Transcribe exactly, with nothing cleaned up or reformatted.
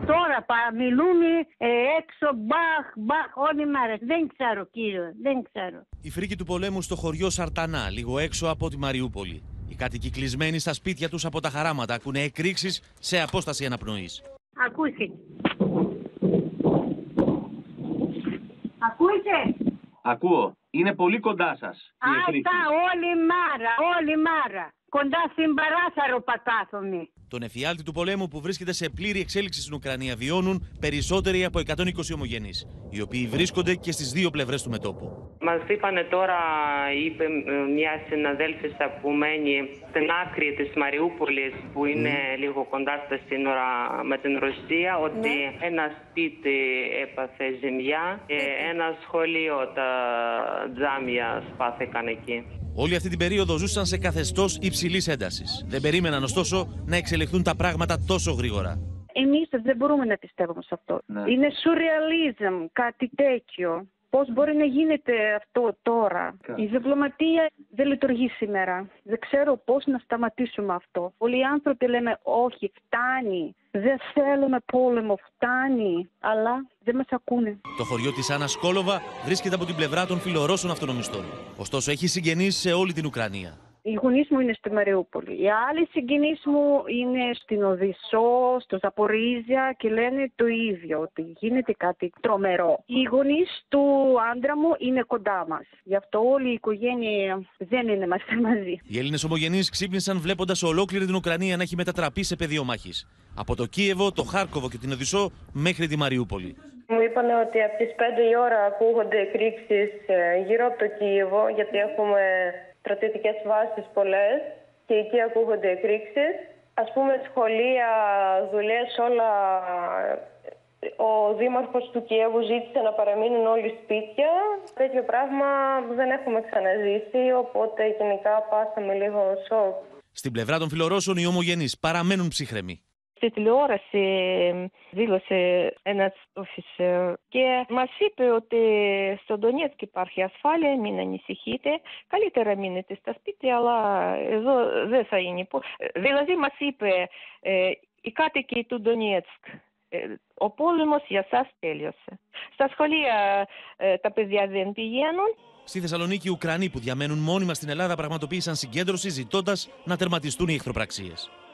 Τώρα πα, μιλούμε ε, έξω, μπαχ, μπαχ, όλη μέρα. Δεν ξέρω, κύριε, δεν ξέρω. Η φρίκη του πολέμου στο χωριό Σαρτανά, λίγο έξω από τη Μαριούπολη. Οι κάτοικοι κλεισμένοι στα σπίτια τους από τα χαράματα ακούνε εκρήξεις σε απόσταση αναπνοής. Ακούστε. Ακούστε. Ακούω. Είναι πολύ κοντά σας. Αυτά όλη μέρα, όλη μέρα. Κοντά στην παράθαρο πατάθομαι. Τον εφιάλτη του πολέμου που βρίσκεται σε πλήρη εξέλιξη στην Ουκρανία βιώνουν περισσότεροι από εκατόν είκοσι ομογενείς, οι οποίοι βρίσκονται και στις δύο πλευρές του μετώπου. Μας είπανε τώρα, είπε μια συναδέλφισσα που μένει στην άκρη της Μαριούπολης, που είναι mm. λίγο κοντά στα σύνορα με την Ρωσία, ότι mm. ένα σπίτι έπαθε ζημιά και ένα σχολείο, τα τζάμια σπάθηκαν εκεί. Όλη αυτή την περίοδο ζούσαν σε καθεστώς υψηλής έντασης. Δεν περίμεναν ωστόσο να εξελιχθούν τα πράγματα τόσο γρήγορα. Εμείς δεν μπορούμε να πιστεύουμε σε αυτό. Ναι. Είναι σουρεαλίζμ, κάτι τέτοιο. Πώς μπορεί να γίνεται αυτό τώρα? Κα. Η διπλωματία δεν λειτουργεί σήμερα. Δεν ξέρω πώς να σταματήσουμε αυτό. Πολλοί άνθρωποι λένε όχι, φτάνει. Δεν θέλουμε πόλεμο, φτάνει. Αλλά δεν μας ακούνε. Το χωριό της Άννα Κόλοβα βρίσκεται από την πλευρά των φιλορώσων αυτονομιστών. Ωστόσο έχει συγγενείς σε όλη την Ουκρανία. Οι γονείς μου είναι στη Μαριούπολη. Οι άλλοι συγγενείς μου είναι στην Οδυσσό, στο Ζαπορίζια και λένε το ίδιο, ότι γίνεται κάτι τρομερό. Οι γονείς του άντρα μου είναι κοντά μας. Γι' αυτό όλη η οικογένεια δεν είναι μαζί. Οι Έλληνες ομογενείς ξύπνησαν βλέποντας ολόκληρη την Ουκρανία να έχει μετατραπεί σε πεδίο μάχης. Από το Κίεβο, το Χάρκοβο και την Οδυσσό μέχρι τη Μαριούπολη. Μου είπαν ότι από τις πέντε η ώρα ακούγονται εκρήξεις γύρω από το Κίεβο, γιατί έχουμε στρατιωτικές βάσεις πολλές και εκεί ακούγονται εκρήξεις. Ας πούμε σχολεία, δουλειές, όλα. Ο δήμαρχος του Κιέβου ζήτησε να παραμείνουν όλοι σπίτια. Τέτοιο πράγμα δεν έχουμε ξαναζήσει, οπότε γενικά πάσαμε λίγο σοκ. Στην πλευρά των φιλορώσων οι ομογενείς παραμένουν ψύχρεμοι. Στη τηλεόραση δήλωσε ένας officer και μας είπε ότι στο Ντονέτσκ υπάρχει ασφάλεια, μην ανησυχείτε. Καλύτερα μείνετε στα σπίτια, αλλά εδώ δεν θα είναι. Δηλαδή μας είπε οι κάτοικοι του Ντονέτσκ, ο πόλεμος για σας τέλειωσε. Στα σχολεία τα παιδιά δεν πηγαίνουν. Στη Θεσσαλονίκη οι Ουκρανοί που διαμένουν μόνιμα στην Ελλάδα πραγματοποίησαν συγκέντρωση ζητώντας να τερματιστούν οι εχθροπραξίες.